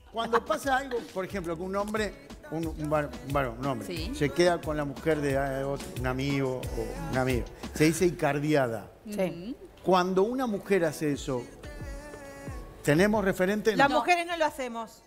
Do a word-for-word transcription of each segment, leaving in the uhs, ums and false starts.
cuando pasa algo, por ejemplo, que un hombre, un, un, var- un varón, un hombre, Sí. se queda con la mujer de eh, otro, un amigo o un amigo, se dice icardiada. Sí. Cuando una mujer hace eso, ¿tenemos referente? Las No. mujeres no lo hacemos.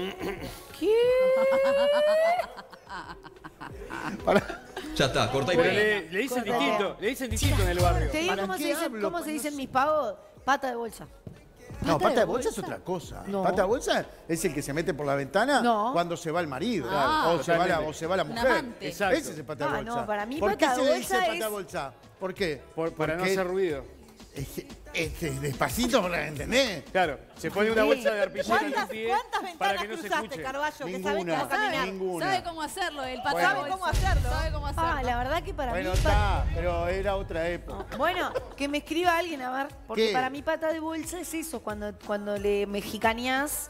Para- Ya está, corta y Pero pega. le, le dicen distinto, le dicen distinto en el barrio. ¿Te digo ¿Para cómo qué se dicen, hablo? cómo se No dicen sé. mis pagos? Pata de bolsa. No, ¿Pata pata de de bolsa es bolsa? otra cosa. No. Pata de bolsa es el que se mete por la ventana No. cuando se va el marido. Ah. o, se va la, Totalmente. o se va la Un mujer. amante. Exacto. Ese es el pata de Ah, bolsa. no, para mí ¿Por qué pata se de le dice bolsa pata de es- bolsa? ¿Por qué? Por- para no Porque hacer ruido. es que- es que despacito para que entendés. Claro, se pone una bolsa de arpillera en el ¿Cuántas, pie cuántas para ventanas que no se cruzaste, escuche. Carballo? Que sabés que Ninguna. vas a caminar. Ninguna. Sabe cómo hacerlo, el pata Bueno. de Sabe cómo bolsa. hacerlo. Sabe cómo hacerlo. Ah, la verdad que para Bueno, mí... pa- está, pero era otra época. Bueno, que me escriba alguien, a ver. Porque ¿Qué? para mí pata de bolsa es eso, cuando, cuando le mexicaneás...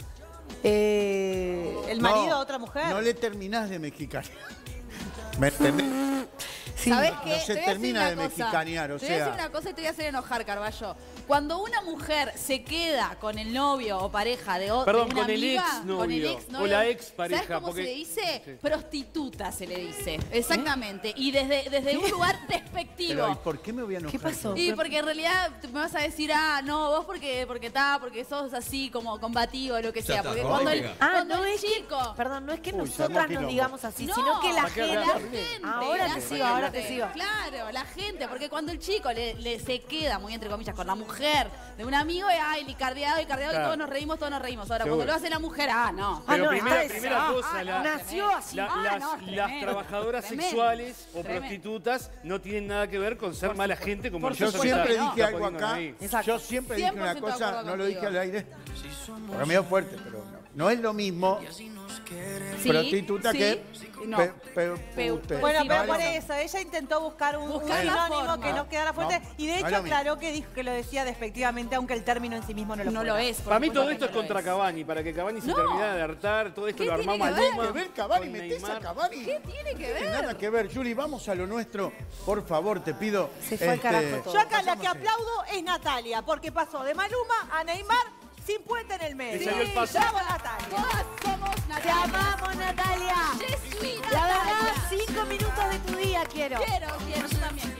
Eh, El marido No, a otra mujer. No le terminás de mexicanear. ¿Me entendés? ¿Sabés no qué? se Te voy a decir termina una de cosa. mexicanear, o Te voy a sea- decir una cosa y te voy a hacer enojar, Carballo. Cuando una mujer se queda con el novio o pareja de, o, Perdón, de una con el amiga, exnovio, con el o exnovio, la expareja, ¿sabes cómo porque- se le dice? Sí. Prostituta se le dice. Exactamente. Y desde, desde un lugar despectivo. Pero, ¿y por qué me voy a enojar? ¿Qué pasó? Y porque en realidad me vas a decir, ah, no, vos porque porque está, porque sos así como combativo o lo que Ya sea. está, Porque corta cuando y el, pega. Ah, cuando no el es chico. que... Perdón, no es que Uy, nosotras llamó nos quilombo. digamos así, No, sino que la ¿para qué gente... hablar? La gente, Ahora la te sigo, ahora te gente. sigo. Claro, la gente, porque cuando el chico le, le se queda, muy entre comillas, con la mujer de un amigo, y ay, licardeado, licardeado, Claro. y todos nos reímos, todos nos reímos. Ahora, Seguro. cuando lo hace la mujer, ah, no. Ah, Pero no, primera, está primera esa. cosa, Ah, la, nació así. la- Ah, las, no, las tremendo. trabajadoras Tremendo. sexuales o Tremendo. prostitutas no tienen nada que ver con ser mala gente como Yo nosotros siempre está- dije está algo poniendo acá. ahí. Exacto. Yo siempre dije cien por una ciento de cosa, acuerdo no lo dije contigo. al aire. Porque medio fuerte, pero no. No es lo mismo Sí, prostituta sí, que no. pe- pe- Pe- pute. Bueno, Sí, pero no, por no. eso, ella intentó buscar un, un Buscar la sinónimo forma. que no quedara fuerte. No, y de no hecho es lo mismo. aclaró que dijo que lo decía despectivamente, aunque el término en sí mismo no lo No fuera. lo es. por Para mí supuesto todo que esto es no lo contra es. Cavani, para que Cavani se No. terminara de hartar, todo esto ¿Qué lo tiene armamos que a ver? ¿Tiene Luma. que ver Cavani? con ¿Metés a Neymar. Cavani? ¿Qué tiene que No tiene ver? nada que ver. Juli, vamos a lo nuestro. Por favor, te pido. Se fue al carajo todo. Yo acá la pasamos que a- aplaudo es Natalia, porque pasó de Maluma a Neymar sin puente en el medio. Le salió el paso. Bravo, Natalia. Todas somos ¡Te Natalia. amamos, Natalia! Yo soy La verdad, Natalia. cinco minutos de tu día quiero. Quiero, quiero, yo también.